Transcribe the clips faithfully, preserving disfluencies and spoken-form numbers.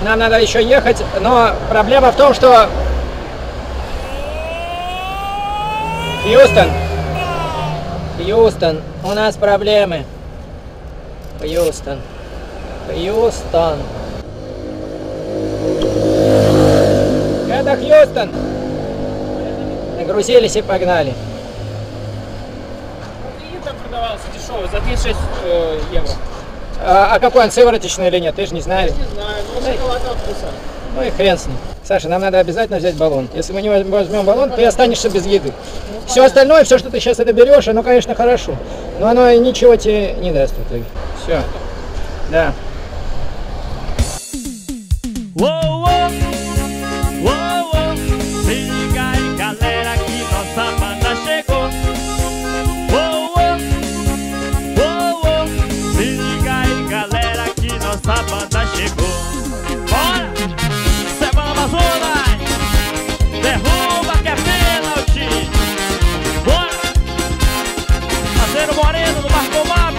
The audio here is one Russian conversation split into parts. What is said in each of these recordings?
нам надо еще ехать, но проблема в том, что... Хьюстон, Хьюстон, у нас проблемы. Хьюстон, Хьюстон. Это Хьюстон. Нагрузились и погнали. Там продавался дешевый за тридцать шесть э, евро. А, а какой он, сывороточный или нет, ты же не знаешь. Я не знаю, но шоколадного вкуса. Ну и хрен с ним. Саша, нам надо обязательно взять баллон. Если мы не возьмем баллон, ты останешься без еды. Все остальное, все, что ты сейчас это берешь, оно, конечно, хорошо. Но оно ничего тебе не даст в итоге. Все. Да. Moreno do Marco Map.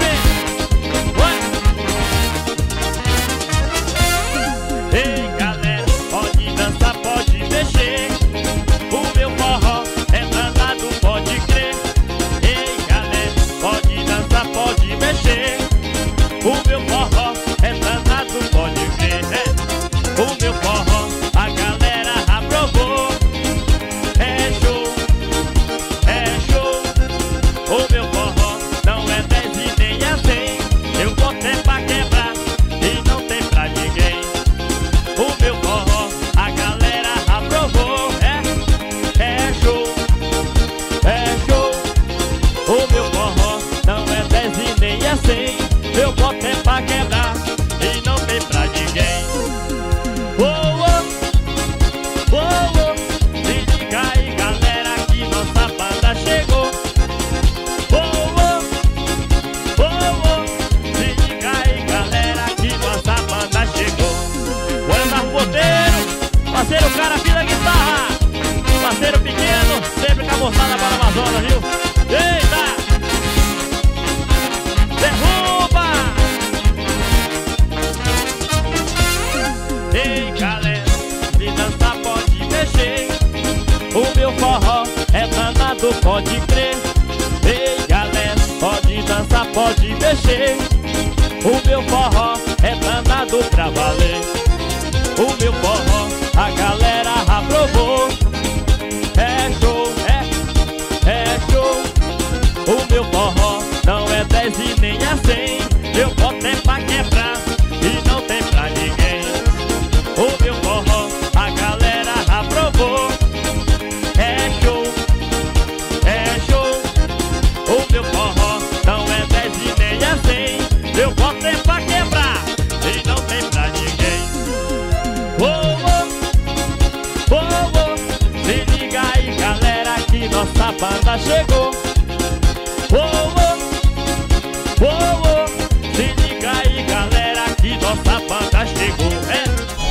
Ei, galera, pode dançar, pode mexer. O meu forró é danado, pode crer. Ei, galera, pode dançar, pode mexer. O meu forró é danado, pode crer. É. O meu forró, a galera aprovou. É show, é show. O meu forró não é dez e nem é cem. Eu botei pra quebrar e não tem pra ninguém. O meu forró, a galera aprovou. É, é show, é show. O meu forró não é dez e nem é cem. Eu botei pra quebrar e não tem pra ninguém. Oh, oh, oh, oh. Se liga aí, galera, que nossa banda chegou. Parceiro cara aqui da guitarra, parceiro pequeno, sempre com a moçada para a Amazônia, viu? Eita! Derruba! Ei, galera, se dançar pode mexer. O meu forró é danado, pode crer. Ei, galera, pode dançar, pode mexer. O meu forró é danado pra valer. O meu forró, a galera aprovou. É show, é, é show. O meu forró não é dez e nem é cem. Eu botei pra quebrar e não tem pra ninguém. O meu forró, a galera aprovou. É show, é show. O meu forró não é dez e nem é cem. Eu botei pra quebrar e não tem pra ninguém. Oh, oh, oh, oh. Se liga aí, galera, que nossa banda chegou. Oh, oh, oh, oh. Se liga aí, galera, que nossa banda chegou. É.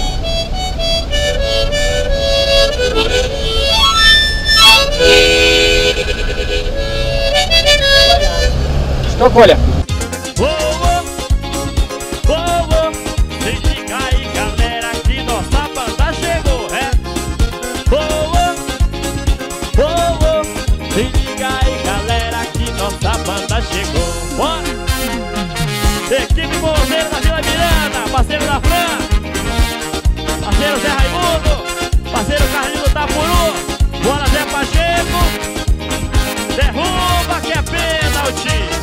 Что, Коля? Oh, oh, oh, oh. Se liga aí, galera, que nossa banda chegou. É. Oh, oh, oh, oh. Se liga aí, galera, que nossa banda chegou. Bora! Equipe Bozeiro da Vila Miranda, parceiro da Fran, parceiro Zé Raimundo, parceiro Carlinho do Tapuru. Bora, Zé Pacheco. Derruba que é pênalti.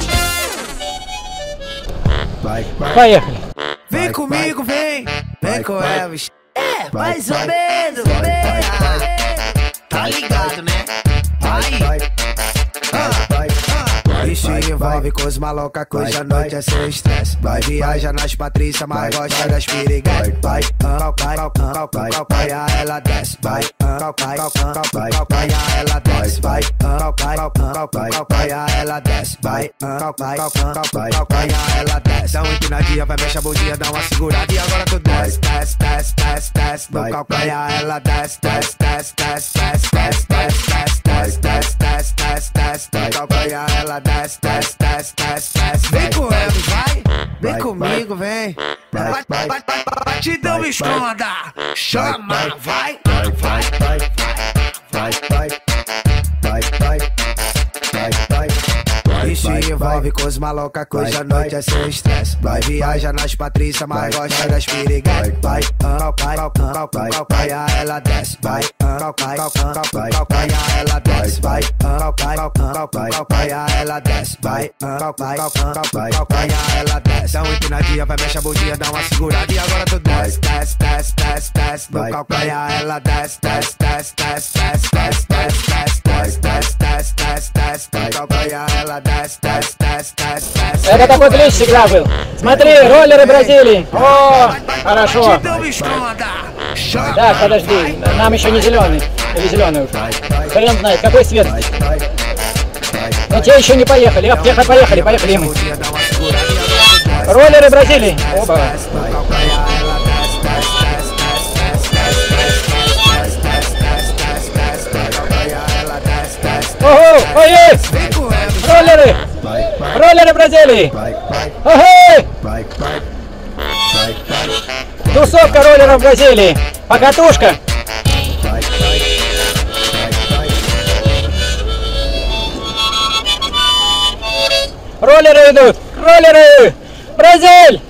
Vai, vai. Поехали. Vem Vai, comigo, vem, vem com vai. Elvis. É, Vai, mais ou vai. menos, Vai, né? vai, vai. Tá ligado, né? Vai, Aí, vai, vai, vai. Isso envolve com os maloca, coisa noite é sem estresse. Vai, viaja nas Patrícia, mas gosta das piriguetes. Vai, vai, vai, calcaia, ela desce. Vai, calcaia, calcaia, ela desce. Vai, calcaia, calcaia, ela desce. Vai, calcaia, calcaia, ela desce. Dá uma empinadinha, vai mexer a bundinha, dá uma segurada e agora tu desce, desce, desce, desce, desce. No calcaia, ela desce, desce, desce, desce, desce, desce, desce, desce, desce, desce, desce, desce. No calcaia, ela desce, desce, desce, desce, desce. Vem com Elvis, vai, Vem comigo, vem. Batidão esconda. Chama, vai. Vai, vai, vai, vai, vai, vai, vai, vai, vai. E se envolve com os maloca, coisa noite é sem estresse. Vai viaja nas Patrícia, mas gosta das piriguetes. Vai, vai, vai, calcaia, ela desce. Vai, calcaia, calcaia, ela desce. Vai, calcaia, calcaia, ela desce. Vai, calcaia, calcaia, ela desce. Dá um empinadinha, vai mexe a bundinha, dá uma segurada e agora tu desce, desce, desce, desce, desce. No calcaia, ela desce, desce, desce, desce, desce, desce, desce, desce, desce, desce, desce, desce. No calcaia, ela desce. Это такой отличный игра был. Смотри, роллеры Бразилии. О, хорошо. Так, подожди, нам еще не зеленый. Или зеленый уже. Хрен знает, какой свет. Но те еще не поехали. Аптека поехали, поехали мы. Роллеры Бразилии. Оба. Ого, ой, роллеры! Роллеры Бразилии! Ага! Тусовка роллеров Бразилии! Покатушка! Роллеры идут! Роллеры! Бразиль!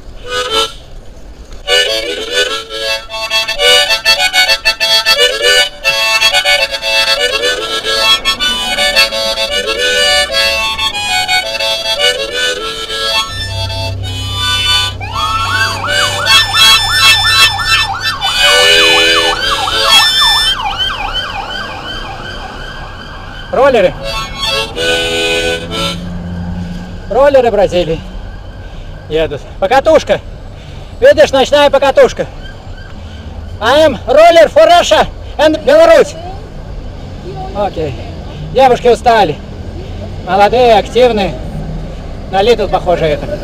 Роллеры. Роллеры Бразилии едут. Покатушка. Видишь, ночная покатушка. I am roller for Russia and Belarus. Окей. Девушки устали. Молодые, активные. На Литл похоже это.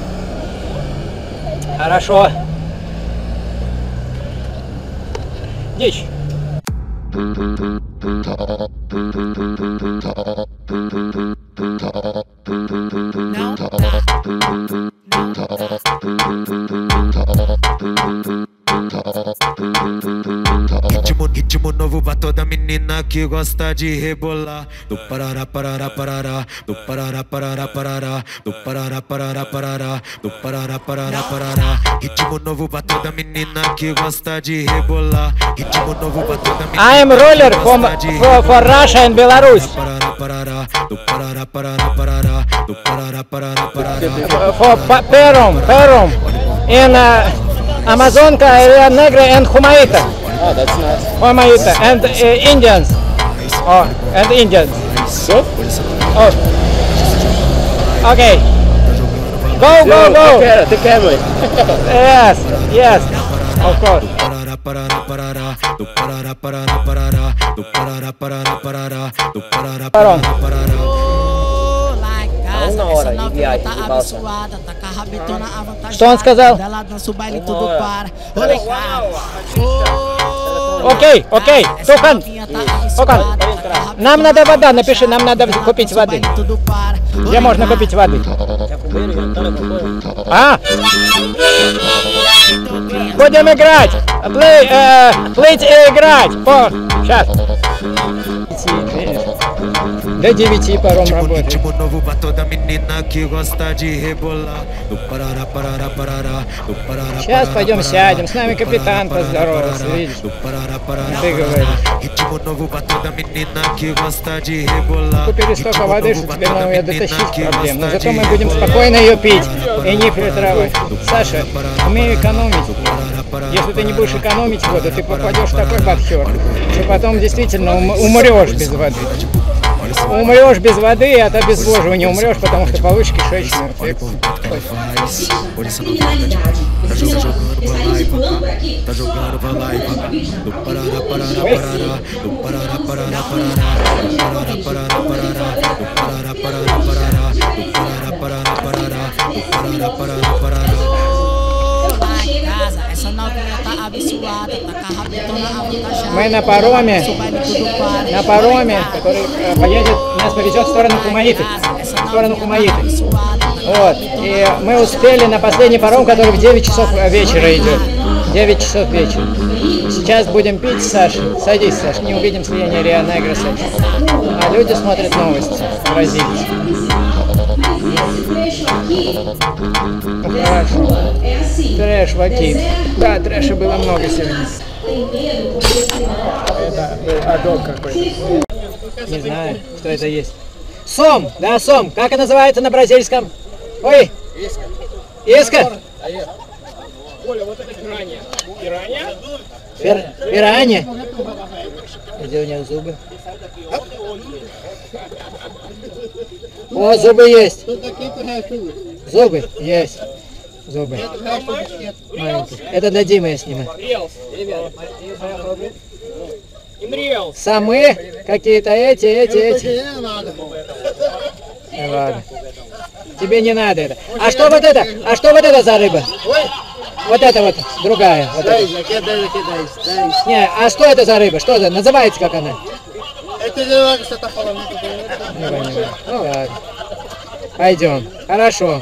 Хорошо. Дичь. Ritmo, ritmo novo pra toda menina que gosta de rebolar. Do parará, parará, parará. Do parará, parará, parará. Do parará, parará, parará. Do parará, parará, parará. Ritmo novo pra toda menina que gosta de rebolar. Ritmo novo pra toda menina. I am roller from, for, for Russia and Belarus. Parará, parará. Do parará, parará, parará. Do parará, parará, parará. For Perum, Perum. In uh, Amazonka, Area Negra and Humaita. Oh, that's nice. Humaita and uh, Indians. Oh, and Indians. So? Oh. Okay. Go, go, go. Take care, mate. Yes, yes. Of course. Parará, parará, parará. Do parará, parará, parará. Do parará, parará, parará. Do parará, Parou. parará, parará. Uma hora de viagem de balsa. Что он сказал? Окей, окей, Тухан, Тухан, нам надо вода, напиши, нам надо купить воды. Где можно купить воды? А? Будем играть, Play, э, плыть и играть. О, сейчас. До девяти паром работает. Ritmo novo pra toda menina que gosta de rebolar. Do parará, parará, parará. Do parará, Сейчас parará, пойдем parará. сядем, с нами капитан Do parará, поздоровался, parará, видишь? do parará, parará, Ты говоришь. parará. Ritmo novo pra toda menina que gosta de rebolar. Купили столько Ritmo воды, novo что pra теперь toda нам ее menina дотащить que проблем. Но gosta зато de мы будем rebolar. спокойно ее пить и не фильтровать. Саша, умей экономить. Если ты не будешь экономить воду, ты попадешь в такой бадхер, что потом действительно ум- умрешь без воды. Умрешь без воды, от обезвоживания умрешь, потому что получишь кишечную инфекцию. Tá jogando pra lá e pra cá. Do parará, parará, parará. Do parará, parará, parará. Do parará, parará, parará. Do parará, parará, parará. Do parará, parará, parará. Do parará, parará, parará. Essa novinha tá abençoada, tá com a rabetona avantajada. Мы на пароме, на пароме, который э, поедет, нас повезет в сторону Хумаиты, в сторону Хумаиты. Вот. И мы успели на последний паром, который в девять часов вечера идет. девять часов вечера. Сейчас будем пить, Саша. Садись, Саша, не увидим слияние Рио Негро с этим. А люди смотрят новости. Бразильцы. Ну, хорошо. Трэш, вакит. Да, трэша было много сегодня. Это адок какой-то. Не знаю, что это есть. Сом, да, сом. Как это называется на бразильском? Ой. Иска. Иска? Оля, вот это пиранья. Пиранья? Пир... Пиранья? Где у них зубы? О, зубы есть. Зубы есть. Зубы. Маленькие. Это для Димы я снимаю. Самы какие-то эти, эти, эти. Ну, ладно. Тебе не надо это. А что вот это? А что вот это за рыба? Вот это вот другая. Вот это. Не, а что это за рыба? Что это? Называется как она? Ну ладно. Пойдем. Хорошо.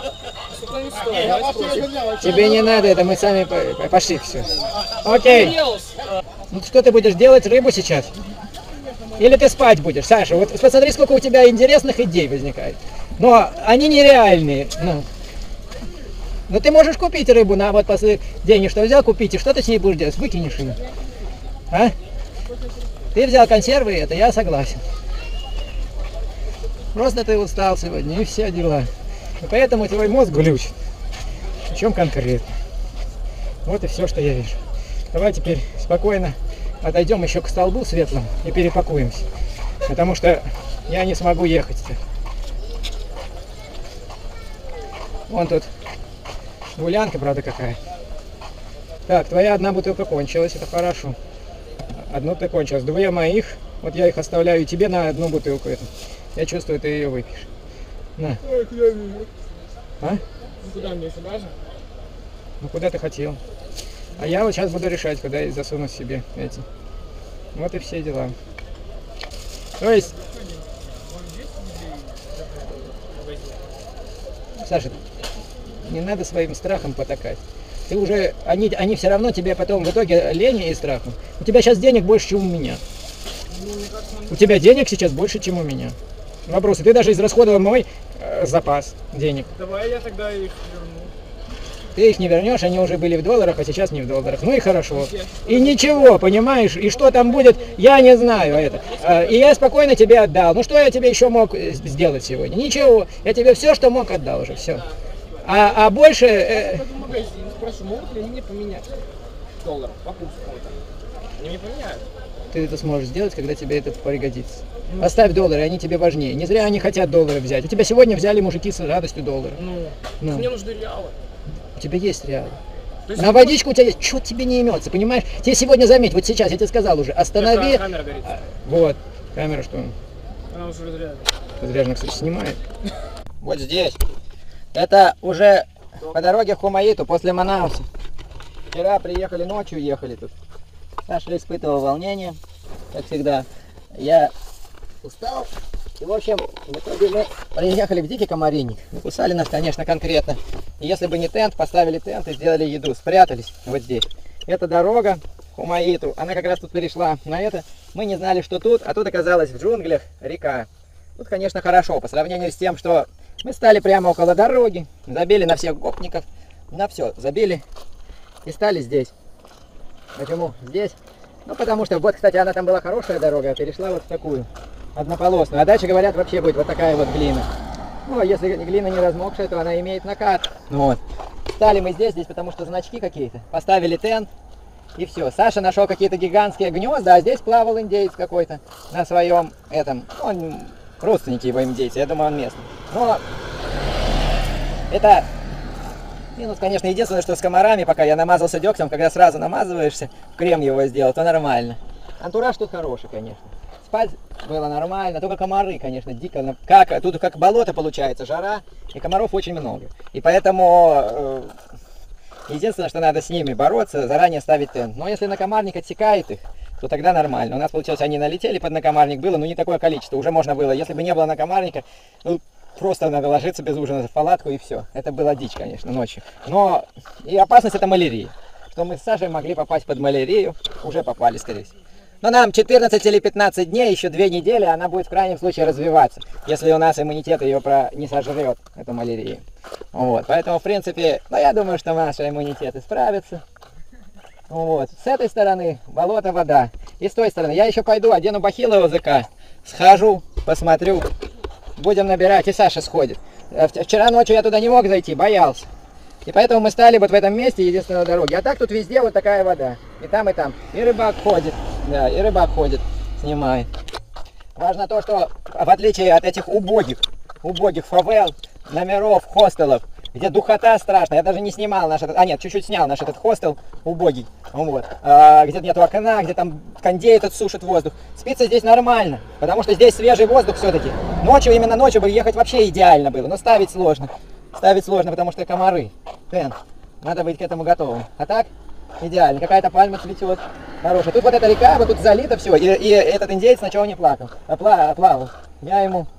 Тебе не надо это, мы сами пошли все. Окей. Ну что ты будешь делать рыбу сейчас? Или ты спать будешь, Саша? Вот посмотри, сколько у тебя интересных идей возникает. Но они нереальные. Ну, но ты можешь купить рыбу на вот после денег, что взял, купить, и что ты с ней будешь делать? Выкинешь ее. А? Ты взял консервы, это я согласен. Просто ты устал сегодня, и все дела. И поэтому твой мозг глючит. В чем конкретно? Вот и все, что я вижу. Давай теперь спокойно отойдем еще к столбу светлому и перепакуемся. Потому что я не смогу ехать. Вон тут гулянка, правда, какая. Так, твоя одна бутылка кончилась, это хорошо. Одну ты кончилась, две моих. Вот я их оставляю тебе на одну бутылку эту. Я чувствую, ты ее выпьешь. На. А? Ну куда мне, сюда же? Ну куда ты хотел? А я вот сейчас буду решать, куда я засуну себе эти. Вот и все дела. То есть... Саша, не надо своим страхом потакать. Ты уже, они, они все равно тебе потом в итоге лени и страхом. У тебя сейчас денег больше, чем у меня. У тебя денег сейчас больше, чем у меня. Вопросы. Ты даже израсходовал мой э, запас денег. Давай я тогда их верну. Ты их не вернешь, они уже были в долларах, а сейчас не в долларах. Ну и хорошо. И ничего, понимаешь? И что там будет, я не знаю это. И я спокойно тебе отдал. Ну что я тебе еще мог сделать сегодня? Ничего. Я тебе все, что мог, отдал уже. Все. А, а больше... Э... Спрошу, могут ли они мне поменять доллар по курсу? Они не поменяют. Ты это сможешь сделать, когда тебе это пригодится. Ну, оставь доллары, они тебе важнее. Не зря они хотят доллары взять. У тебя сегодня взяли мужики с радостью доллары. Ну, ну. Мне нужны реалы. У тебя есть реалы. Есть на водичку у тебя есть. Что тебе не имется, понимаешь? Тебе сегодня, заметь, вот сейчас я тебе сказал уже, останови. Это камера горит. А, вот, камера что? Она уже разряжена. Разряжена, кстати, снимает. Вот здесь. Это уже по дороге в Хумаиту после Манауса. Вчера приехали ночью, ехали тут. Саша испытывал волнение, как всегда. Я устал. И, в общем, в итоге мы приехали в дикий комаринник. Кусали нас, конечно, конкретно. И если бы не тент, поставили тент и сделали еду. Спрятались вот здесь. Это дорога к Хумаиту. Она как раз тут перешла на это. Мы не знали, что тут, а тут оказалось в джунглях река. Тут, конечно, хорошо, по сравнению с тем, что мы стали прямо около дороги, забили на всех гопников, на все забили и стали здесь. Почему здесь? Ну, потому что, вот, кстати, она там была хорошая дорога, а перешла вот в такую, однополосную. А дальше, говорят, вообще будет вот такая вот глина. Ну, а если глина не размокшая, то она имеет накат. Вот. Стали мы здесь, здесь потому что значки какие-то. Поставили тент, и все. Саша нашел какие-то гигантские гнезда, а здесь плавал индеец какой-то на своем этом. Он, родственники его индейцы, я думаю, он местный. Но это минус, конечно, единственное, что с комарами, пока я намазался дегтем, когда сразу намазываешься, крем его сделал, то нормально. Антураж тут хороший, конечно. Спать было нормально, только комары, конечно, дико. Как, тут как болото получается, жара, и комаров очень много. И поэтому э, единственное, что надо с ними бороться, заранее ставить тент. Но если накомарник отсекает их, то тогда нормально. У нас, получилось, они налетели под накомарник, было, но не такое количество, уже можно было. Если бы не было накомарника, ну, просто надо ложиться без ужина в палатку и все. Это была дичь, конечно, ночью. Но и опасность это малярия. Что мы с Сашей могли попасть под малярию, уже попали, скорее всего. Но нам четырнадцать или пятнадцать дней, еще две недели, она будет в крайнем случае развиваться, если у нас иммунитет ее про... не сожрет, эту малярию. Вот, поэтому, в принципе, ну, я думаю, что наш иммунитет исправится. Вот, с этой стороны болото, вода. И с той стороны я еще пойду, одену бахилы ОЗК, схожу, посмотрю, будем набирать, и Саша сходит. Вчера ночью я туда не мог зайти, боялся. И поэтому мы стали вот в этом месте, единственной дороги. А так тут везде вот такая вода. И там, и там. И рыбак ходит. Да, и рыбак ходит, снимает. Важно то, что в отличие от этих убогих, убогих фавел, номеров, хостелов, где духота страшная, я даже не снимал наш этот, а нет, чуть-чуть снял наш этот хостел убогий, вот, а, где нету окна, где там кондей этот сушит воздух. Спится здесь нормально, потому что здесь свежий воздух все-таки. Ночью, именно ночью бы ехать вообще идеально было, но ставить сложно. Ставить сложно, потому что комары. Тен, надо быть к этому готовым. А так, идеально. Какая-то пальма цветет. Хорошая. Тут вот эта река, вот тут залито все. И, и этот индеец сначала не плакал, а пла, плавал. Я ему...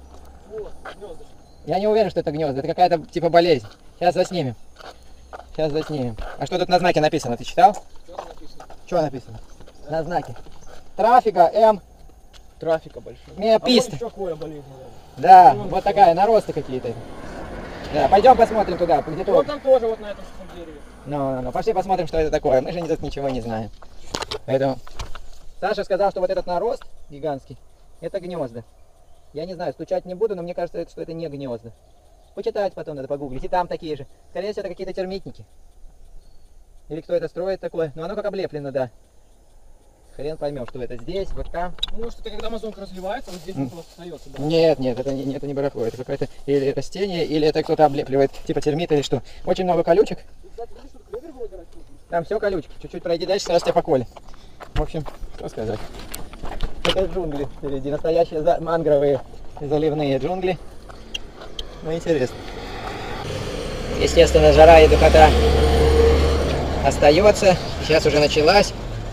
Я не уверен, что это гнезда. Это какая-то типа болезнь. Сейчас заснимем. Сейчас заснимем. А что тут на знаке написано? Ты читал? Что написано? На знаке. Трафика М. Трафика большой. Миописта. А какое болезнь? Да, вот такая, наросты какие-то. Да, пойдем посмотрим туда, где то. Вот там тоже вот на этом дереве. Ну, ну, ну, пошли посмотрим, что это такое. Мы же тут ничего не знаем. Поэтому Саша сказал, что вот этот нарост гигантский, это гнезда. Я не знаю, стучать не буду, но мне кажется, что это не гнезда. Почитать потом надо, погуглить. И там такие же. Скорее всего, это какие-то термитники. Или кто это строит такое. Но оно как облеплено, да. Хрен поймем, что это здесь, вот там. Может, это когда амазонка разливается, вот здесь mm. просто остается, да? Нет, нет, это не, это не барахло. Это какое-то или растение, или это кто-то облепливает, типа термита или что. Очень много колючек. Там все колючки. Чуть-чуть пройди дальше, сразу тебя поколет. В общем, что сказать. Это джунгли впереди. Настоящие за... мангровые заливные джунгли. Ну, интересно. Естественно, жара и духота остается. Сейчас уже началась.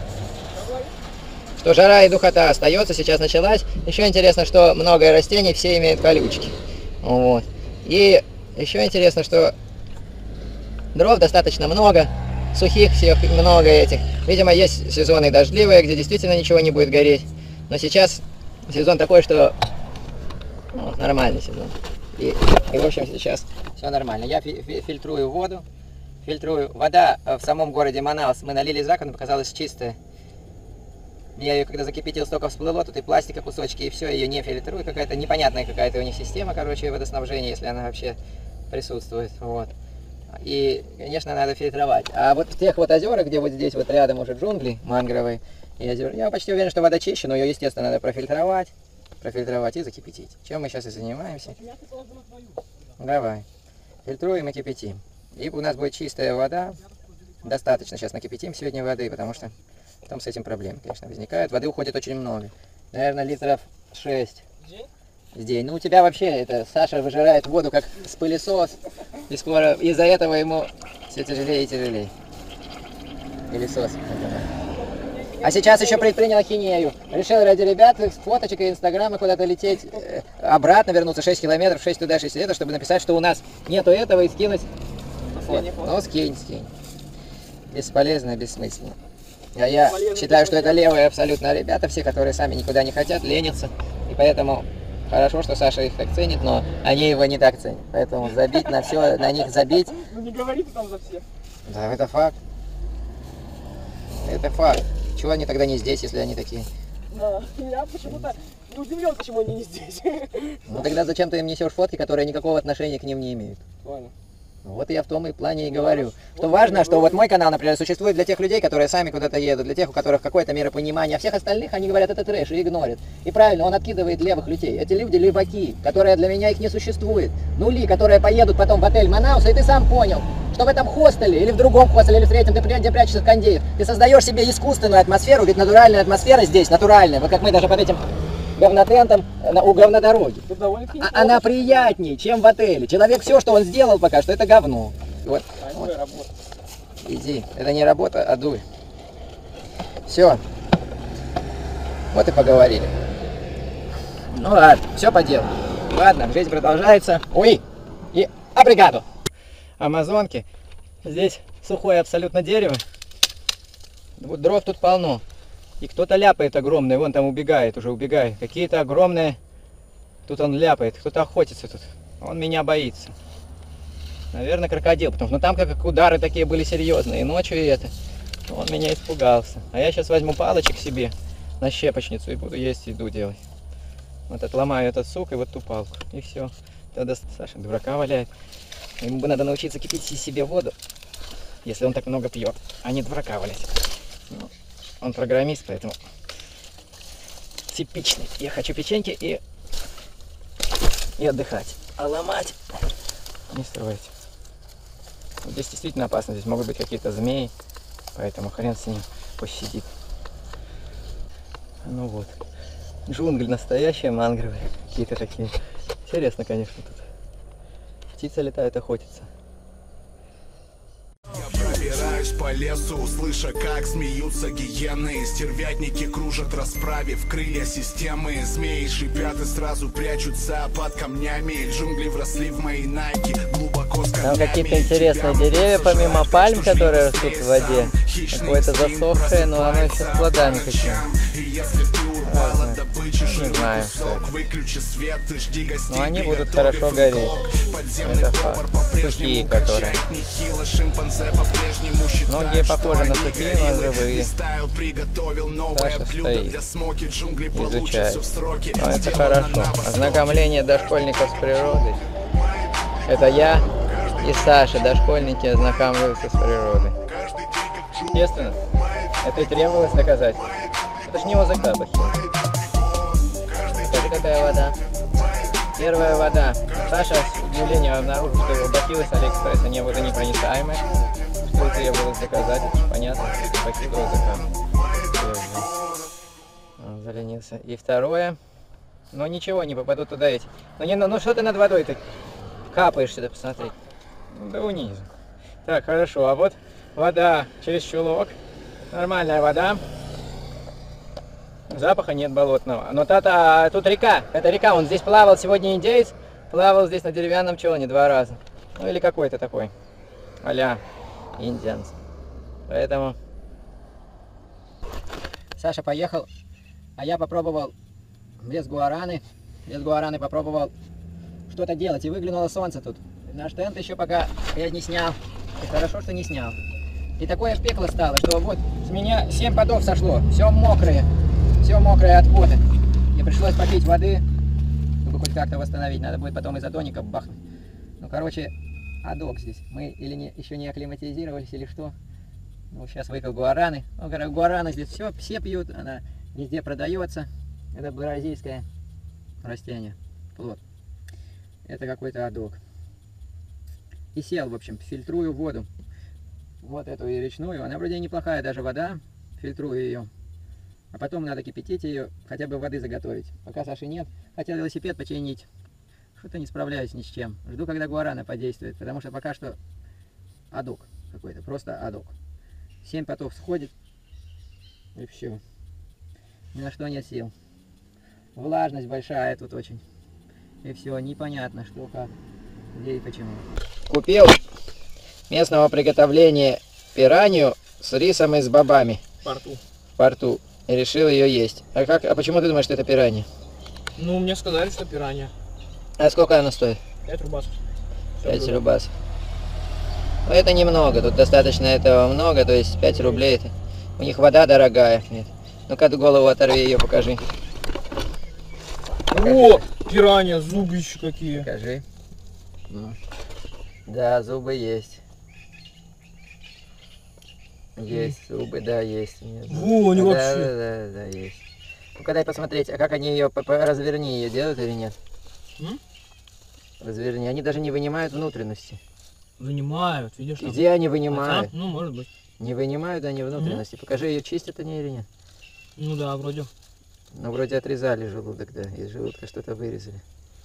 Что жара и духота остается, сейчас началась. Еще интересно, что много растений, все имеют колючки. Вот. И еще интересно, что дров достаточно много, сухих всех много этих. Видимо, есть сезоны дождливые, где действительно ничего не будет гореть. Но сейчас сезон такой, что ну, нормальный сезон. И, и в общем сейчас все нормально. Я фи фи фильтрую воду, фильтрую. Вода в самом городе Манаус мы налили из раковины, показалась чистая. Я ее когда закипятил, столько всплыло, тут и пластика кусочки, и все, ее не фильтрую. Какая-то непонятная какая-то у них система, короче, водоснабжения, если она вообще присутствует. Вот. И, конечно, надо фильтровать. А вот в тех вот озерах, где вот здесь вот рядом уже джунгли мангровые и озера, я почти уверен, что вода чище, но ее, естественно, надо профильтровать, профильтровать и закипятить. Чем мы сейчас и занимаемся. Давай. Фильтруем и кипятим. И у нас будет чистая вода. Достаточно сейчас накипятим сегодня воды, потому что там с этим проблемы, конечно, возникают. Воды уходит очень много. Наверное, литров шесть в день. Ну, у тебя вообще, это, Саша выжирает воду, как с пылесос. И скоро из-за этого ему все тяжелее и тяжелее. Пылесос. А сейчас еще предпринял ахинею. Решил ради ребят с фоточек и инстаграма куда-то лететь, э, обратно вернуться шесть километров, шесть туда, шесть сюда, чтобы написать, что у нас нету этого и скинуть. Вот. Ну, скинь, скинь. Бесполезно, бессмысленно. А я считаю, что это левые абсолютно ребята, все, которые сами никуда не хотят, ленятся. И поэтому хорошо, что Саша их так ценит, но они его не так ценят. Поэтому забить на все, на них забить. Ну не говори ты там за всех. Да, это факт. Это факт. Чего они тогда не здесь, если они такие? Да, я почему-то не удивлен, почему они не здесь. Ну тогда зачем ты им несешь фотки, которые никакого отношения к ним не имеют? Ладно. Вот я в том и плане и говорю. Что важно, что вот мой канал, например, существует для тех людей, которые сами куда-то едут, для тех, у которых какое-то миропонимание, а всех остальных они говорят, это трэш, и игнорят. И правильно, он откидывает левых людей. Эти люди леваки, которые для меня их не существует. Нули, которые поедут потом в отель Манауса, и ты сам понял, что в этом хостеле, или в другом хостеле, или в третьем, ты где прячешься в кондеях, ты создаешь себе искусственную атмосферу, ведь натуральная атмосфера здесь, натуральная, вот как мы даже под этим говнотентом у говнодороги. А, она приятнее, чем в отеле. Человек все, что он сделал пока что, это говно. Вот. Вот. Иди, это не работа, а дуй. Все. Вот и поговорили. Ну ладно, все по делу. Ладно, жизнь продолжается. Ой, и абригаду. Амазонки. Здесь сухое абсолютно дерево. Вот дров тут полно. И кто-то ляпает огромный, вон там убегает, уже убегает. Какие-то огромные, тут он ляпает, кто-то охотится тут. Он меня боится. Наверное, крокодил, потому что ну, там как удары такие были серьезные. И ночью и это. Он меня испугался. А я сейчас возьму палочек себе на щепочницу и буду есть еду делать. Вот отломаю этот сук и вот ту палку. И все. Тогда Саша дурака валяет. Ему бы надо научиться кипятить себе воду, если он так много пьет, а не дурака валять. Ну, он программист, поэтому типичный. Я хочу печеньки и, и отдыхать. А ломать не строить. Здесь действительно опасно. Здесь могут быть какие-то змеи, поэтому хрен с ним, пусть сидит. Ну вот. Джунгли настоящие, мангровые. Какие-то такие. Интересно, конечно, тут. Птица летает, охотится. Пробираюсь по лесу, слыша, как смеются гиены. Стервятники кружат, расправив крылья системы. Змеи шипят и сразу прячутся под камнями. Джунгли вросли в мои найки, глубоко с там какие-то интересные деревья, помимо пальм, которые растут в воде. Какое-то засохшее, но оно еще с плодами какими-то. Не знаю, что это. Но они будут хорошо гореть. Это факт. Сухие, которые. Многие похожи на сухие, но живые. Саша стоит, изучает. Но это хорошо. Ознакомление дошкольников с природой. Это я и Саша, дошкольники, ознакомливаются с природой. Естественно, это и требовалось доказать. Это ж не ОЗК, бахи. Скажи, какая вода? Первая вода. Саша с удивлением обнаружил, что его бахилы с Алиэкспресса не водонепроницаемые. Что требовалось доказать, это ж понятно. Бахилы ОЗК. Он заленился. И второе. Но ничего, не попадут туда эти. Ну, не, ну что ты над водой ты капаешься, да посмотри. Да унизу. Так, хорошо. А вот вода через чулок. Нормальная вода. Запаха нет болотного. Но та-то, тут река. Это река. Он здесь плавал сегодня индеец. Плавал здесь на деревянном челне два раза. Ну или какой-то такой. А-ля индианс. Поэтому Саша поехал. А я попробовал без гуараны. Без гуараны попробовал что-то делать. И выглянуло солнце тут. Наш тент еще пока я не снял. И хорошо, что не снял. И такое пекло стало, что вот с меня семь потов сошло. Все мокрое. Все мокрое от пота. Мне пришлось попить воды, чтобы хоть как-то восстановить. Надо будет потом из адоников бахнуть. Ну, короче, адок здесь. Мы или не, еще не акклиматизировались, или что. Ну, сейчас выпил гуараны. Ну, короче, гуарана здесь все, все пьют. Она везде продается. Это бразильское растение. Плод. Это какой-то адок. И сел, в общем, фильтрую воду. Вот эту и речную. Она вроде неплохая даже вода. Фильтрую ее. А потом надо кипятить ее, хотя бы воды заготовить. Пока Саши нет. Хотел велосипед починить. Что-то не справляюсь ни с чем. Жду, когда гуарана подействует. Потому что пока что адок какой-то. Просто адок. Семь потов сходит. И все. Ни на что нет сил. Влажность большая тут очень. И все, непонятно, что, как, где и почему. Купил местного приготовления пиранью с рисом и с бобами. В порту. В порту. И решил ее есть. А как? А почему ты думаешь, что это пиранья? Ну, мне сказали, что пиранья. А сколько она стоит? пять рубасов. пять рубасов. Ну, это немного. Тут достаточно этого много. То есть пять рублей. Это... У них вода дорогая. Нет. Ну-ка, голову оторви, ее покажи. покажи. О, пиранья, зубы еще какие. Покажи. Да, зубы есть. Есть зубы, да, есть. Во, они да, вообще. Да, да, да, есть. Ну-ка дай посмотреть, а как они ее, разверни ее делают или нет? М? Разверни, они даже не вынимают внутренности. Вынимают, видишь? Там. Где они вынимают? А, ну, может быть. Не вынимают они внутренности. Покажи, ее чистят они или нет? Ну да, вроде. Ну, вроде отрезали желудок, да, из желудка что-то вырезали.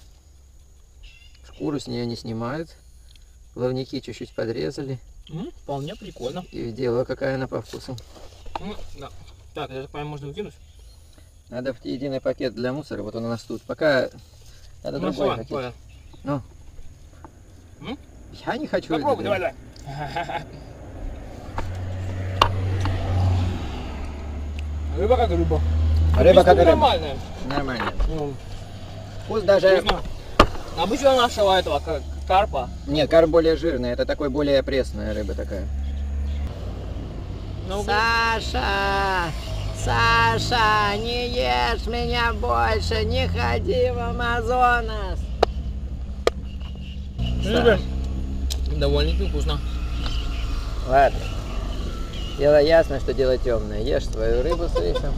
Шкуру с нее не снимают. Плавники чуть-чуть подрезали. М, вполне прикольно. И дело, какая она по вкусу. Ну, да. Так, я так понимаю, можно выкинуть? Надо в единый пакет для мусора, вот он у нас тут. Пока Надо Ну, другой понял, хотеть. понял. Ну. М? Я не хочу. Попробуй, это, давай, давай. Рыба как рыба. Рыба как рыба. Нормальная. Нормально. Ну, Вкус даже... вкусно. Обычно нашего этого к- карпа. Нет, карп более жирный, это такой более пресная рыба такая. Ну, Саша! Саша, не ешь меня больше, не ходи в Амазонас. рыба довольно-таки вкусно. Ладно. Дело ясно, что дело темное. Ешь свою рыбу с рисом.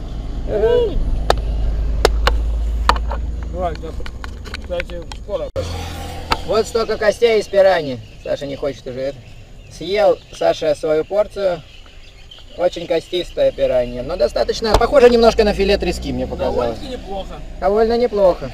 Давай, да, кстати, скоро. Вот столько костей из пираньи. Саша не хочет уже это. Съел Саша свою порцию. Очень костистая пиранья. Но достаточно, похоже немножко на филе трески, мне показалось. Довольно-таки неплохо. Довольно неплохо.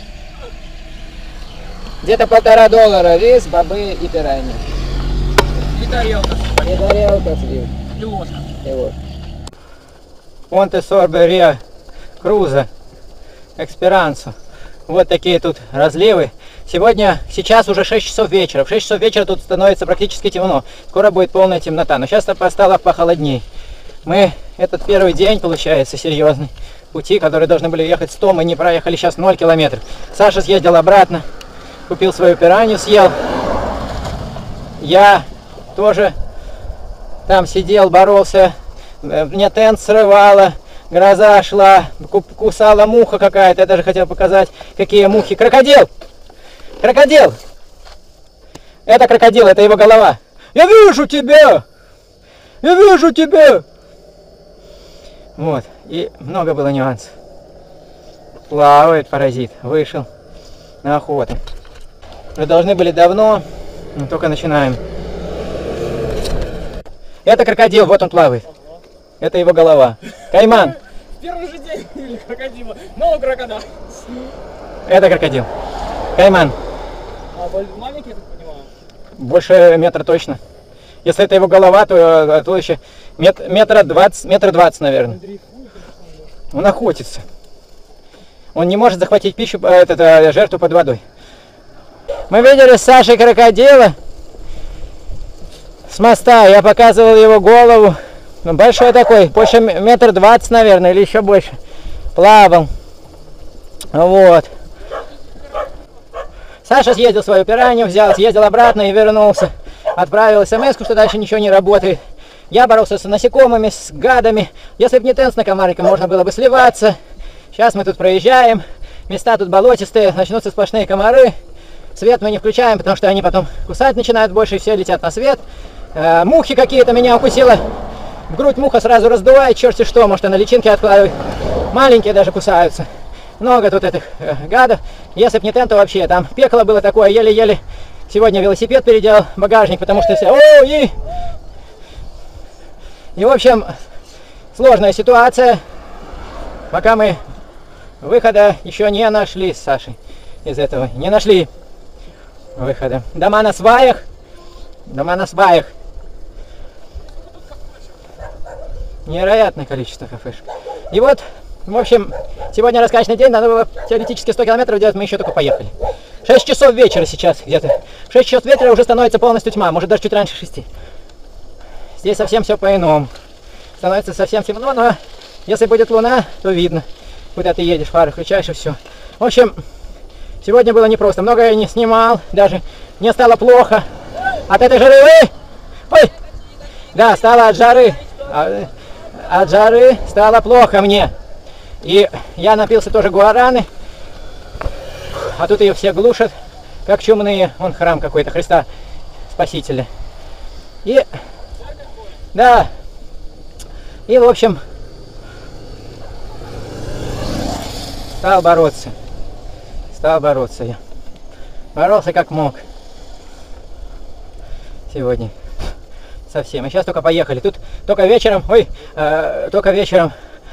Где-то полтора доллара рис, бобы и пираньи. И тарелка, И тарелка слив. и ложка. И вот. Понте Сорбе Круза. Эксперансо. Вот такие тут разливы. Сегодня, сейчас уже шесть часов вечера. В шесть часов вечера тут становится практически темно. Скоро будет полная темнота. Но сейчас стало похолодней. Мы этот первый день, получается, серьезный пути, которые должны были ехать сто, мы не проехали сейчас ноль километров. Саша съездил обратно, купил свою пиранью, съел. Я тоже там сидел, боролся. Мне тент срывало. Гроза шла, кусала муха какая-то. Я даже хотел показать, какие мухи. Крокодил! Крокодил! Это крокодил, это его голова. Я вижу тебя! Я вижу тебя! Вот, и много было нюансов. Плавает паразит, вышел на охоту. Мы должны были давно, но только начинаем. Это крокодил, вот он плавает. Это его голова. Кайман. Первый же день или крокодила. Новый крокодил. Это крокодил. Кайман. А маленький, я так понимаю. Больше метра точно. Если это его голова, то туловище мет, метра двадцать, метр двадцать, наверное. Он охотится. Он не может захватить пищу, этот, жертву под водой. Мы видели с Сашей крокодила с моста. Я показывал его голову. Большой такой, больше метр двадцать, наверное, или еще больше. Плавал. Вот. Саша съездил свою пиранью, взял, съездил обратно и вернулся. Отправил смс-ку, что дальше ничего не работает. Я боролся с насекомыми, с гадами. Если бы не тент с накомарником, можно было бы сливаться. Сейчас мы тут проезжаем. Места тут болотистые, начнутся сплошные комары. Свет мы не включаем, потому что они потом кусать начинают больше, и все летят на свет. Э, мухи какие-то меня укусила. В грудь муха сразу раздувает, черти что, может она личинки откладывает. Маленькие даже кусаются. Много тут этих э, гадов. Если б не тент, то вообще там пекло было такое, еле-еле. Сегодня велосипед переделал, багажник, потому что все... О, и... и, в общем, сложная ситуация. Пока мы выхода еще не нашли с Сашей из этого. Не нашли выхода. Дома на сваях. Дома на сваях. Невероятное количество кафешек. И вот, в общем, сегодня раскачанный день, надо было теоретически сто километров делать, мы еще только поехали. шесть часов вечера сейчас где-то. В шесть часов вечера уже становится полностью тьма, может даже чуть раньше шести. Здесь совсем все по-иному. Становится совсем темно, но если будет луна, то видно, куда ты едешь, фары включаешь и все. В общем, сегодня было непросто. Много я не снимал, даже мне стало плохо от этой жары. Ой! Ой! Да, стало от жары. От жары стало плохо мне. И я напился тоже гуараны. А тут ее все глушат, как чумные. Вон храм какой-то Христа Спасителя. И... Да. И, в общем, стал бороться. Стал бороться я. Боролся как мог. Сегодня. Совсем. И сейчас только поехали. Тут только вечером, ой, э, только вечером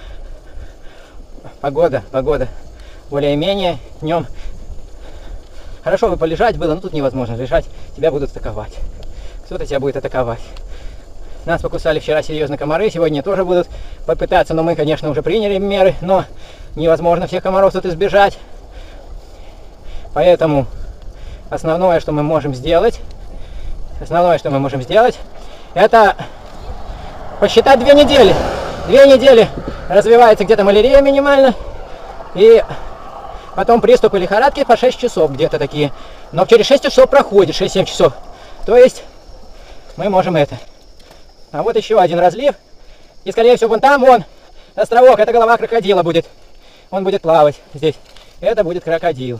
погода, погода более-менее. Днем хорошо бы полежать было, но тут невозможно лежать. Тебя будут атаковать. Кто-то тебя будет атаковать. Нас покусали вчера серьезно комары, сегодня тоже будут попытаться, но мы, конечно, уже приняли меры, но невозможно всех комаров тут избежать. Поэтому основное, что мы можем сделать, основное, что мы можем сделать, это посчитать две недели. Две недели развивается где-то малярия минимально, и потом приступы лихорадки по шесть часов где-то такие. Но через шесть часов проходит, шесть-семь часов. То есть мы можем это. А вот еще один разлив. И скорее всего вон там, вон, островок, это голова крокодила будет. Он будет плавать здесь. Это будет крокодил.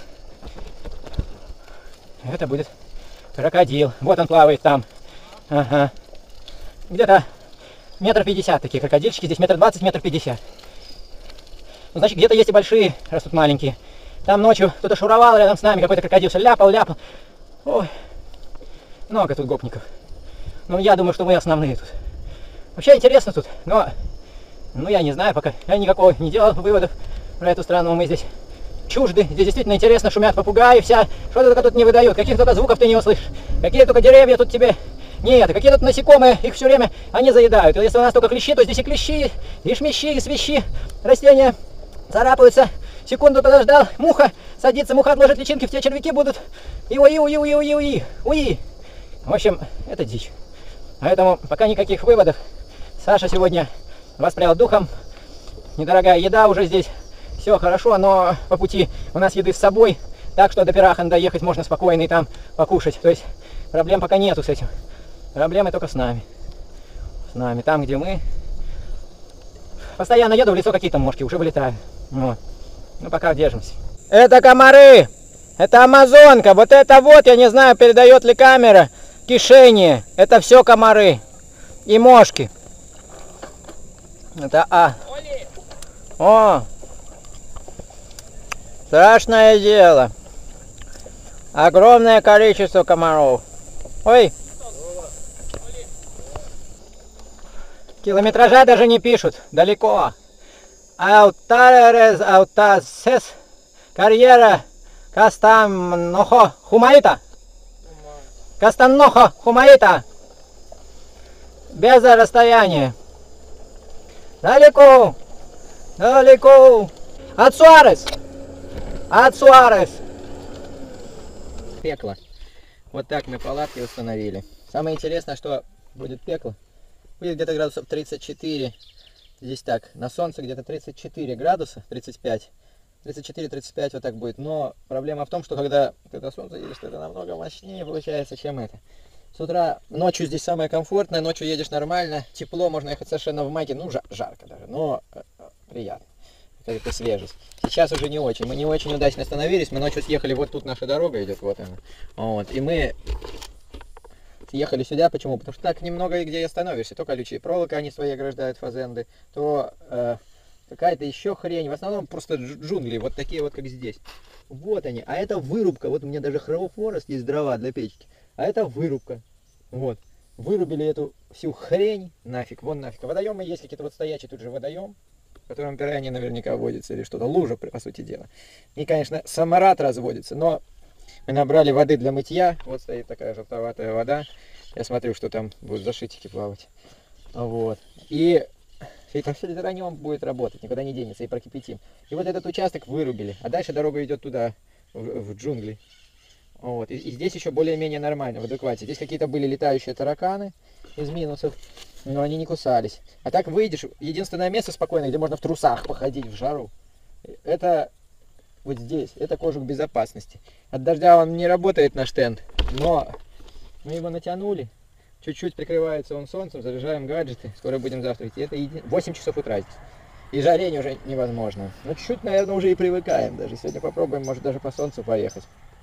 Это будет крокодил. Вот он плавает там. Ага. Где-то метр пятьдесят такие крокодильчики. Здесь метр двадцать, метр пятьдесят. Ну, значит, где-то есть и большие, раз тут маленькие. Там ночью кто-то шуровал рядом с нами, какой-то крокодил все ляпал, ляпал. Ой, много тут гопников. Ну, я думаю, что мы основные тут. Вообще интересно тут, но, ну, я не знаю пока. Я никакого не делал выводов про эту страну. Мы здесь чужды. Здесь действительно интересно, шумят попугаи, вся. Что только тут не выдают, каких только звуков ты не услышишь. Какие только деревья тут тебе нет, какие тут насекомые, их все время они заедают. Если у нас только клещи, то здесь и клещи, и шмещи, и свищи. Растения царапаются. Секунду подождал, муха садится, муха отложит личинки, в те червяки будут. И уи, уи, уи, уи, уи, уи. В общем, это дичь. Поэтому пока никаких выводов. Саша сегодня воспрял духом. Недорогая еда уже здесь. Все хорошо, но по пути у нас еды с собой. Так что до Пирахан доехать можно спокойно и там покушать. То есть проблем пока нету с этим. Проблемы только с нами. С нами. Там, где мы. Постоянно еду, в лицо какие-то мошки, уже вылетаю. Вот. Ну пока держимся. Это комары! Это амазонка! Вот это вот, я не знаю, передает ли камера кишение. Это все комары. И мошки. Это а. О! Страшное дело. Огромное количество комаров. Ой! Километража даже не пишут. Далеко. Аутарес, аутасес, карьера, Кастаннохо, Хумаита. Кастаннохо, Хумаита. Без расстояния. Далеко. Далеко. От Суарес. От Суарес. Пекло. Вот так мы палатки установили. Самое интересное, что будет пекло. Будет где-то градусов тридцать четыре. Здесь так, на солнце где-то тридцать четыре градуса, тридцать пять. тридцать четыре тридцать пять вот так будет. Но проблема в том, что когда ты на солнце едешь, это намного мощнее получается, чем это. С утра, ночью здесь самое комфортное, ночью едешь нормально, тепло, можно ехать совершенно в майке, ну жарко даже, но приятно. Какая-то свежесть. Сейчас уже не очень, мы не очень удачно остановились, мы ночью съехали, вот тут наша дорога идет, вот она. Вот, и мы съехали сюда, почему? Потому что так немного и где и остановишься, то колючие проволоки, они свои ограждают фазенды, то э, какая-то еще хрень, в основном просто джунгли, вот такие вот, как здесь. Вот они, а это вырубка, вот у меня даже хроуфорест есть, дрова для печки, а это вырубка, вот. Вырубили эту всю хрень, нафиг, вон нафиг. А водоемы есть какие-то, вот стоячий тут же водоем, в котором пираньи наверняка водится или что-то, лужа, по сути дела. И, конечно, саморат разводится, но мы набрали воды для мытья, вот стоит такая желтоватая вода. Я смотрю, что там будут зашитики плавать. Вот. И фильтранием будет работать, никуда не денется, и прокипятим. И вот этот участок вырубили, а дальше дорога идет туда, в, в джунгли. Вот. И, и здесь еще более-менее нормально, в адеквате. Здесь какие-то были летающие тараканы из минусов, но они не кусались. А так выйдешь, единственное место спокойное, где можно в трусах походить в жару, это вот здесь, это кожух безопасности. От дождя он не работает, наш тент, но мы его натянули, чуть-чуть прикрывается он солнцем, заряжаем гаджеты, скоро будем завтракать. И это восемь часов утра здесь. И жарение уже невозможно. Ну чуть-чуть, наверное, уже и привыкаем даже. Сегодня попробуем, может, даже по солнцу поехать.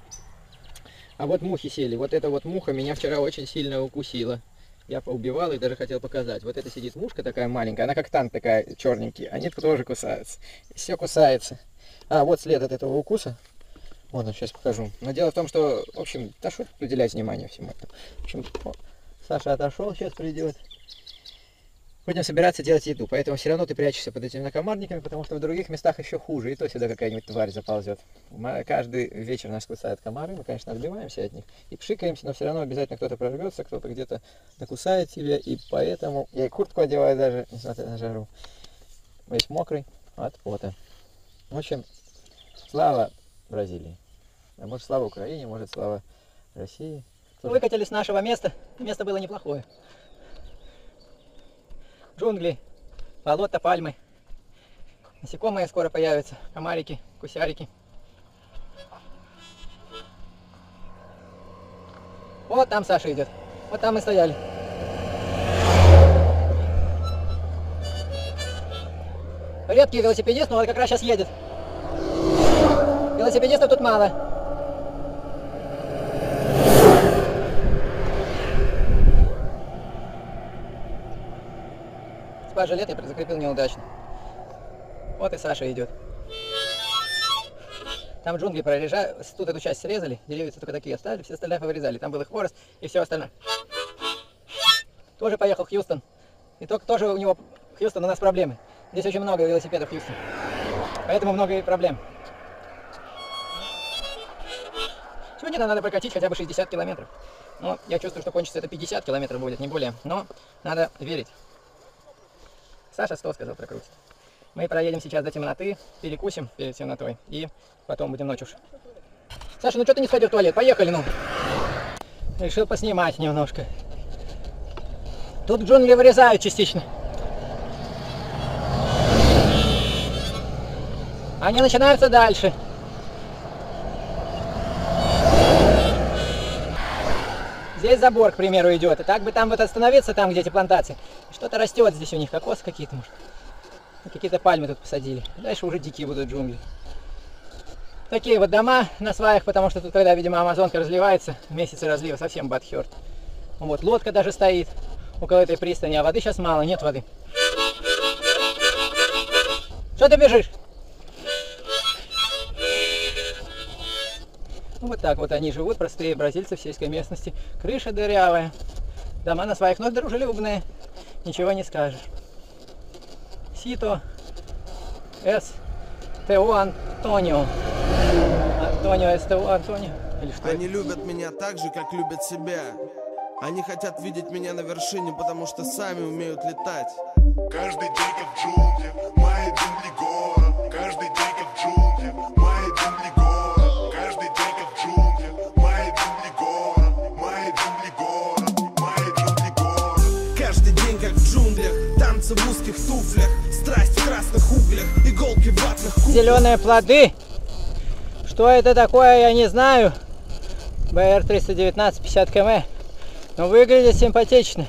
А вот мухи сели. Вот эта вот муха меня вчера очень сильно укусила. Я поубивал и даже хотел показать. Вот это сидит мушка такая маленькая, она как танк такая, черненький. Они тоже кусаются. И все кусается. А, вот след от этого укуса. Вот он, сейчас покажу. Но дело в том, что, в общем, да что тут уделять внимание всему этому. В общем, о, Саша отошел, сейчас придет. Будем собираться делать еду, поэтому все равно ты прячешься под этими накомарниками, потому что в других местах еще хуже, и то сюда какая-нибудь тварь заползет. Каждый вечер нас кусают комары, мы, конечно, отбиваемся от них и пшикаемся, но все равно обязательно кто-то прорвется, кто-то где-то накусает тебя, и поэтому я и куртку одеваю даже, несмотря на жару. Весь мокрый от пота. В общем, слава Бразилии. А может, слава Украине, может, слава России. Выкатили с нашего места. Место было неплохое. Джунгли, болото, пальмы. Насекомые скоро появятся. Комарики, кусярики. Вот там Саша идет. Вот там мы стояли. Редкий велосипедист, но вот как раз сейчас едет. Велосипедистов тут мало. Спа-жилет я закрепил неудачно. Вот и Саша идет. Там джунгли прорежают, тут эту часть срезали, деревья только такие оставили, все остальное повырезали. Там был их хворост и все остальное. Тоже поехал Хьюстон. И только тоже у него, Хьюстон, у нас проблемы. Здесь очень много велосипедов в Хьюстоне. Поэтому много и проблем. Сегодня нам надо прокатить хотя бы шестьдесят километров. Но я чувствую, что кончится это пятьдесят километров будет, не более. Но надо верить. Саша сто сказал прокрутить. Мы проедем сейчас до темноты, перекусим перед темнотой и потом будем ночью. Саша, ну что ты не сходил в туалет? Поехали, ну. Решил поснимать немножко. Тут джунгли вырезают частично. Они начинаются дальше. Здесь забор, к примеру, идет. И так бы там вот остановиться, там, где эти плантации. Что-то растет здесь у них, кокосы какие-то, может. Какие-то пальмы тут посадили. Дальше уже дикие будут джунгли. Такие вот дома на сваях, потому что тут, когда, видимо, Амазонка разливается, месяцы разлива, совсем бадхёрт. Вот лодка даже стоит около этой пристани, а воды сейчас мало, нет воды. Что ты бежишь? Вот так вот они живут, простые бразильцы в сельской местности. Крыша дырявая, дома на сваях, но дружелюбные, ничего не скажешь. Сито С Тео Антонио. Антонио С Тео Антонио. Или что? Они любят меня так же, как любят себя. Они хотят видеть меня на вершине, потому что сами умеют летать. Каждый день как в джунглях, мои джунгли город. Каждый день как в джунглях, мои джунгли город. Каждый день как в джунглях, мои джунгли город. Мои джунгли город, мои джунгли город. Каждый день как в джунглях, танцы в узких туфлях, страсть в красных углях, иголки в ватных куклах. Зеленые плоды. Что это такое, я не знаю. Бэ Эр триста девятнадцать пятьдесят километров. Но выглядит симпатично.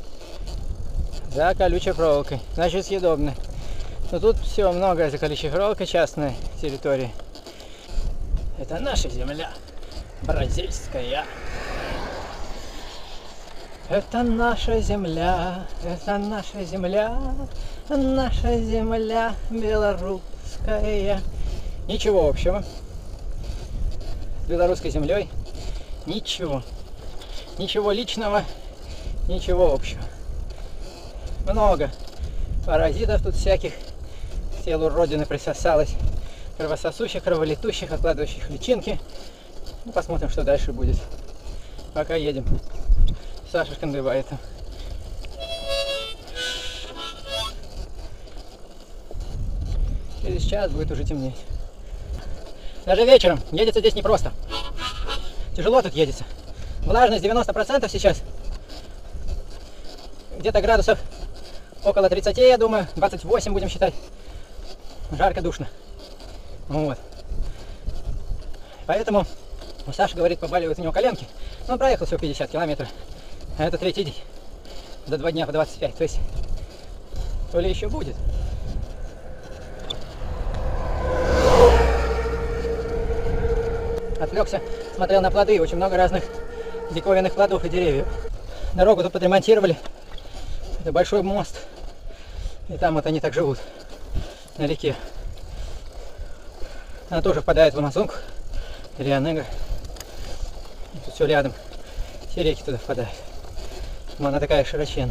За колючей проволокой. Значит, съедобно. Но тут все много за колючей проволокой, частная территория. Это наша земля. Бразильская. Это наша земля. Это наша земля. Наша земля белорусская. Ничего общего. С белорусской землей. Ничего. Ничего личного, ничего общего. Много паразитов тут всяких. К телу родины присосалось. Кровососущих, кроволетущих, откладывающих личинки. Ну, посмотрим, что дальше будет. Пока едем. Саша шкандыбает. Через час будет уже темнеть. Даже вечером едется здесь непросто. Тяжело тут едется. Влажность девяносто процентов сейчас. Где-то градусов около тридцати, я думаю. двадцать восемь будем считать. Жарко, душно. Вот. Поэтому у Саши, говорит, побаливают у него коленки. Но он проехал всего пятьдесят километров. А это третий день. За два дня по двадцать пять. То есть, то ли еще будет. Отвлекся, смотрел на плоды. Очень много разных диковинных плодов и деревьев. Дорогу тут подремонтировали. Это большой мост. И там вот они так живут. На реке. Она тоже впадает в Амазонку. Рио-Негро. Тут все рядом. Все реки туда впадают. Но она такая широченная.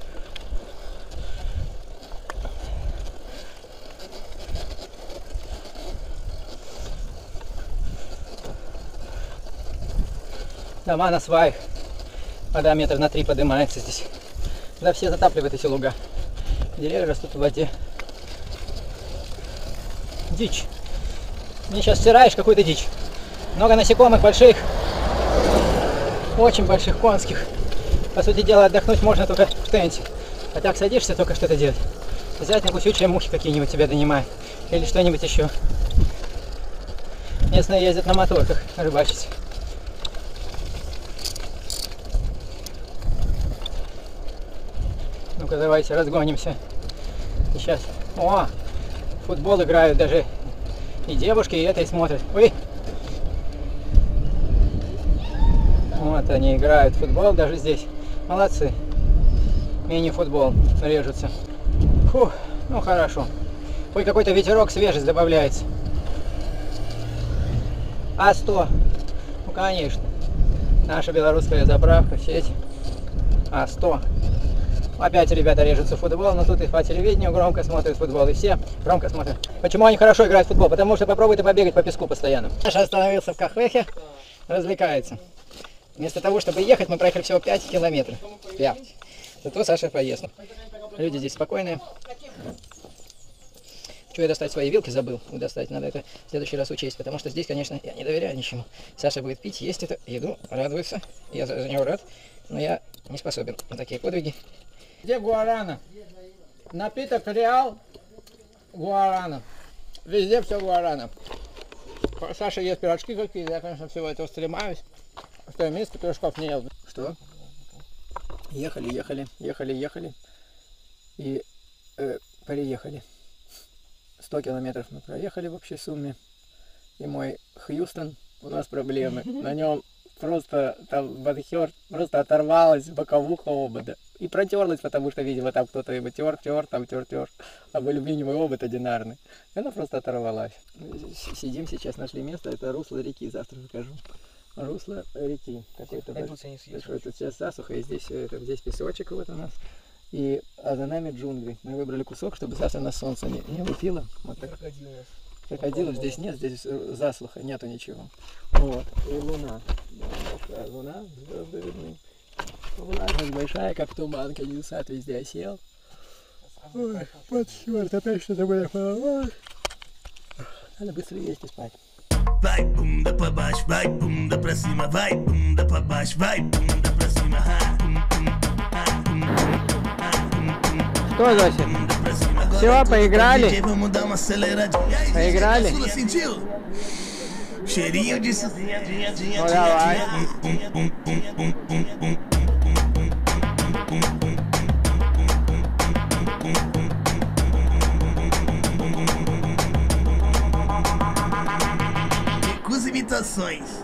Дома на сваях. Вода метр на три поднимается здесь. Да, все затапливают эти луга. Деревья растут в воде. Дичь. Мне сейчас стираешь какую-то дичь. Много насекомых больших. Очень больших, конских. По сути дела, отдохнуть можно только в тенте. А так садишься только что-то делать. Взять на кусючие мухи какие-нибудь тебя донимают. Или что-нибудь еще. Местные ездят на моторках рыбачить. Ну-ка, давайте разгонимся. И сейчас. О! Футбол играют даже и девушки, и это и смотрят. Ой! Вот они играют в футбол даже здесь. Молодцы. Мини-футбол режутся. Фух, ну хорошо. Ой, какой-то ветерок, свежесть добавляется. А сто. Ну конечно. Наша белорусская заправка, сеть. А сто. Опять ребята режутся в футбол, но тут и по телевидению громко смотрят футбол, и все громко смотрят. Почему они хорошо играют в футбол? Потому что попробуйте побегать по песку постоянно. Саша остановился в кафехе, развлекается. Вместо того, чтобы ехать, мы проехали всего пять километров. пять. Зато Саша поездил. Люди здесь спокойные. Чего я достать свои вилки забыл достать, надо это в следующий раз учесть, потому что здесь, конечно, я не доверяю ничему. Саша будет пить, есть эту еду, радуется, я за него рад, но я не способен на такие подвиги. Где гуарана? Напиток Реал, гуарана. Везде все гуарана. Саша ест пирожки какие-то, я, конечно, всего этого стремаюсь. В том месте пирожков не ел. Что? Ехали, ехали, ехали, ехали. И э, переехали. сто километров мы проехали в общей сумме. И мой Хьюстон, у нас проблемы. На нем просто там бадхер просто оторвалась боковуха обода. И протерлась, потому что, видимо, там кто-то его тер, тер, там тер, тер. Об алюминиевый обод одинарный. И она просто оторвалась. Сидим сейчас, нашли место, это русло реки, завтра покажу. Русло реки. Какой-то большой. Тут сейчас засуха, и здесь, это, здесь песочек вот у нас. И, а за нами джунгли. Мы выбрали кусок, чтобы завтра на солнце не, не лупило. Вот так. Крокодилов здесь нет, здесь засуха, нету ничего. Вот. И луна. Большая луна, звезды видны. Влажность большая, как туман, конденсат везде осел. Ой, вот черт, опять что-то было. Надо быстрее есть и спать. Vai bunda pra baixo, vai bunda pra cima, vai bunda pra baixo, vai bunda pra cima. Что, Зося? Все, поиграли? Поиграли? Cheirinho de Ну давай. Recus imitações.